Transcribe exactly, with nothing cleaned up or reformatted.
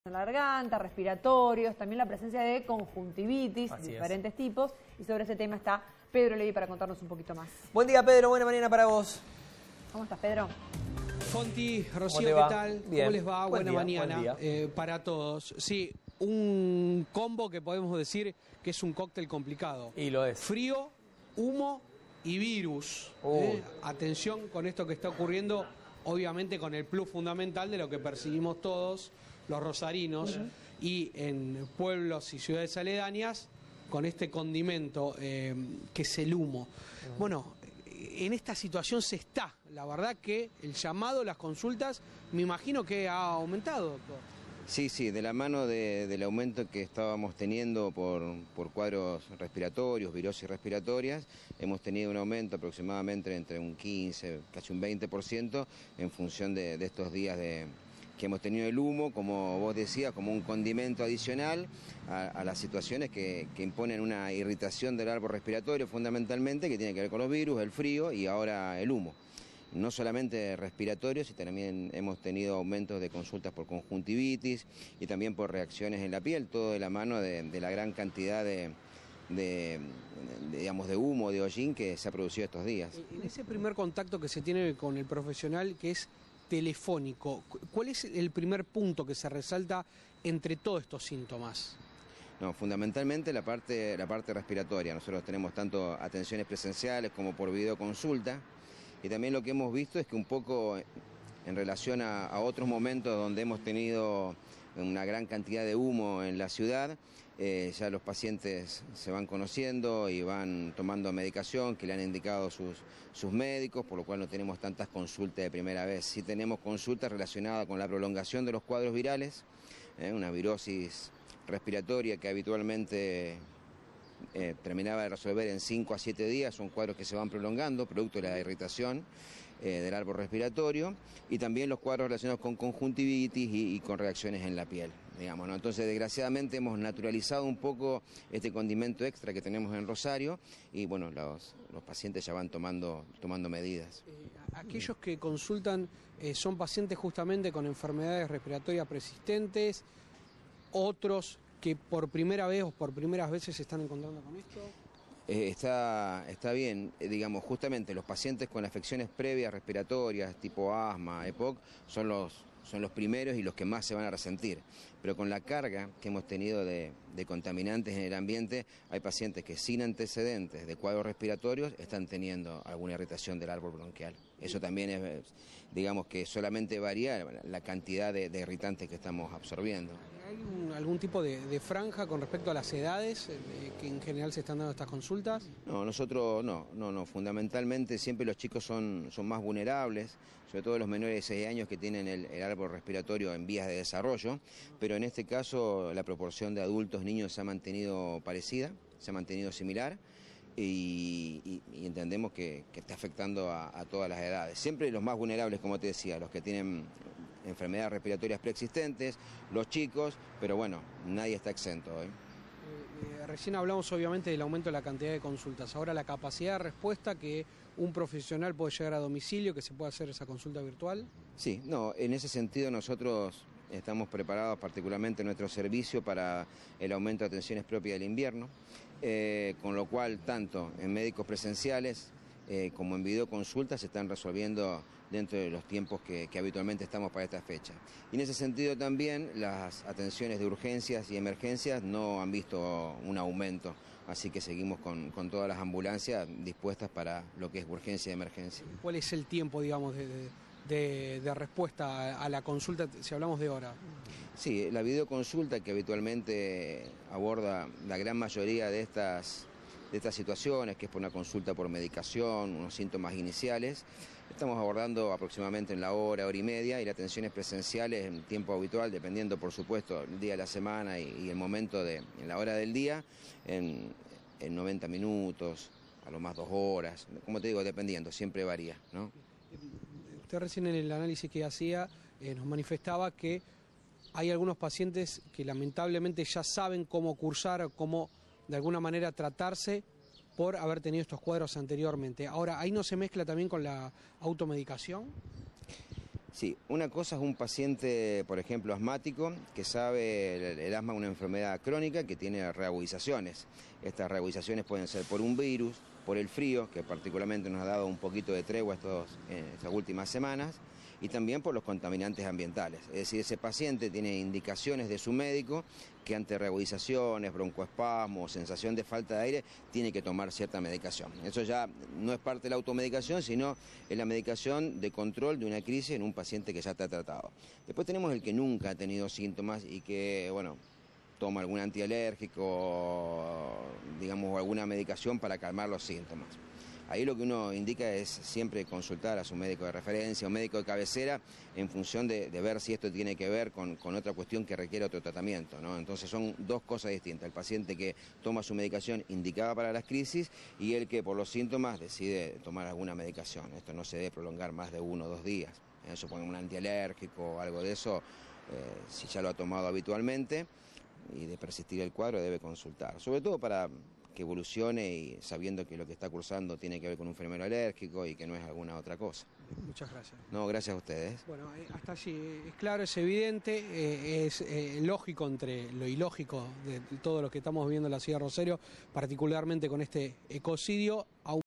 en la garganta, respiratorios, también la presencia de conjuntivitis, Así diferentes es. tipos, y sobre ese tema está Pedro Levi para contarnos un poquito más. Buen día, Pedro, buena mañana para vos. ¿Cómo estás, Pedro? Fonti, ¿Cómo Rocío, te ¿qué va? tal? Bien. ¿Cómo les va? Buen Buena día, mañana buen día. eh, para todos. Sí, un combo que podemos decir que es un cóctel complicado. Y lo es. Frío, humo y virus. Uh. ¿eh? Atención con esto que está ocurriendo, obviamente con el plus fundamental de lo que percibimos todos los rosarinos uh-huh. y en pueblos y ciudades aledañas con este condimento eh, que es el humo. Uh-huh. Bueno, en esta situación se está. La verdad que el llamado, las consultas, me imagino que ha aumentado, doctor. Sí, sí, de la mano de, del aumento que estábamos teniendo por, por cuadros respiratorios, virosis respiratorias, hemos tenido un aumento aproximadamente entre un quince, casi un veinte por ciento en función de, de estos días de, que hemos tenido el humo, como vos decías, como un condimento adicional a, a las situaciones que, que imponen una irritación del árbol respiratorio fundamentalmente, que tiene que ver con los virus, el frío y ahora el humo. No solamente respiratorios, sino también hemos tenido aumentos de consultas por conjuntivitis y también por reacciones en la piel, todo de la mano de, de la gran cantidad de, de, de, digamos, de humo, de hollín que se ha producido estos días. En ese primer contacto que se tiene con el profesional, que es telefónico, ¿cuál es el primer punto que se resalta entre todos estos síntomas? No, fundamentalmente la parte, la parte respiratoria. Nosotros tenemos tanto atenciones presenciales como por videoconsulta. Y también lo que hemos visto es que un poco en relación a, a otros momentos donde hemos tenido una gran cantidad de humo en la ciudad, eh, ya los pacientes se van conociendo y van tomando medicación que le han indicado sus, sus médicos, por lo cual no tenemos tantas consultas de primera vez. Sí tenemos consultas relacionadas con la prolongación de los cuadros virales, eh, una virosis respiratoria que habitualmente Eh, terminaba de resolver en cinco a siete días, son cuadros que se van prolongando, producto de la irritación eh, del árbol respiratorio, y también los cuadros relacionados con conjuntivitis y, y con reacciones en la piel, digamos, ¿no? Entonces, desgraciadamente hemos naturalizado un poco este condimento extra que tenemos en Rosario, y bueno, los, los pacientes ya van tomando, tomando medidas. Eh, aquellos que consultan eh, son pacientes justamente con enfermedades respiratorias persistentes, otros que por primera vez o por primeras veces se están encontrando con esto. Eh, está, está bien, eh, digamos, justamente los pacientes con afecciones previas respiratorias, tipo asma, E P O C, son los, son los primeros y los que más se van a resentir. Pero con la carga que hemos tenido de, de contaminantes en el ambiente, hay pacientes que sin antecedentes de cuadros respiratorios están teniendo alguna irritación del árbol bronquial. Eso también es, digamos, que solamente varía la cantidad de, de irritantes que estamos absorbiendo. ¿Hay un, algún tipo de, de franja con respecto a las edades eh, que en general se están dando estas consultas? No, nosotros no, no, no. Fundamentalmente siempre los chicos son, son más vulnerables, sobre todo los menores de seis años que tienen el, el árbol respiratorio en vías de desarrollo, pero en este caso la proporción de adultos, niños se ha mantenido parecida, se ha mantenido similar. Y, y, y entendemos que, que está afectando a, a todas las edades. Siempre los más vulnerables, como te decía, los que tienen enfermedades respiratorias preexistentes, los chicos, pero bueno, nadie está exento hoy. Eh, eh, recién hablamos obviamente del aumento de la cantidad de consultas, ahora la capacidad de respuesta que un profesional puede llegar a domicilio, que se puede hacer esa consulta virtual. Sí, no, en ese sentido nosotros estamos preparados particularmente en nuestro servicio para el aumento de atenciones propias del invierno, eh, con lo cual tanto en médicos presenciales eh, como en videoconsultas se están resolviendo dentro de los tiempos que, que habitualmente estamos para esta fecha. Y en ese sentido también las atenciones de urgencias y emergencias no han visto un aumento, así que seguimos con, con todas las ambulancias dispuestas para lo que es urgencia y emergencia. ¿Cuál es el tiempo, digamos, de... de... De, de respuesta a la consulta, si hablamos de hora? Sí, la videoconsulta que habitualmente aborda la gran mayoría de estas, de estas situaciones, que es por una consulta por medicación, unos síntomas iniciales, estamos abordando aproximadamente en la hora, hora y media, y las atenciones presenciales en tiempo habitual, dependiendo por supuesto el día de la semana y, y el momento de en la hora del día, en, en noventa minutos, a lo más dos horas, como te digo, dependiendo, siempre varía, ¿no? Usted recién en el análisis que hacía eh, nos manifestaba que hay algunos pacientes que lamentablemente ya saben cómo cursar o cómo de alguna manera tratarse por haber tenido estos cuadros anteriormente. Ahora, ¿ahí no se mezcla también con la automedicación? Sí, una cosa es un paciente, por ejemplo, asmático, que sabe el, el asma es una enfermedad crónica que tiene reagudizaciones. Estas reagudizaciones pueden ser por un virus, por el frío, que particularmente nos ha dado un poquito de tregua estos, en estas últimas semanas, y también por los contaminantes ambientales. Es decir, ese paciente tiene indicaciones de su médico que ante reagudizaciones, broncoespasmos, sensación de falta de aire, tiene que tomar cierta medicación. Eso ya no es parte de la automedicación, sino es la medicación de control de una crisis en un paciente que ya está tratado. Después tenemos el que nunca ha tenido síntomas y que, bueno, toma algún antialérgico, digamos, o alguna medicación para calmar los síntomas. Ahí lo que uno indica es siempre consultar a su médico de referencia o médico de cabecera en función de, de ver si esto tiene que ver con, con otra cuestión que requiere otro tratamiento, ¿no? Entonces son dos cosas distintas, el paciente que toma su medicación indicada para las crisis y el que por los síntomas decide tomar alguna medicación. Esto no se debe prolongar más de uno o dos días. ¿eh? Supongo un antialérgico o algo de eso, eh, si ya lo ha tomado habitualmente y de persistir el cuadro debe consultar, sobre todo para que evolucione y sabiendo que lo que está cursando tiene que ver con un fenómeno alérgico y que no es alguna otra cosa. Muchas gracias. No, gracias a ustedes. Bueno, eh, hasta allí eh, es claro, es evidente, eh, es eh, lógico entre lo ilógico de todo lo que estamos viviendo en la ciudad de Rosario, particularmente con este ecocidio.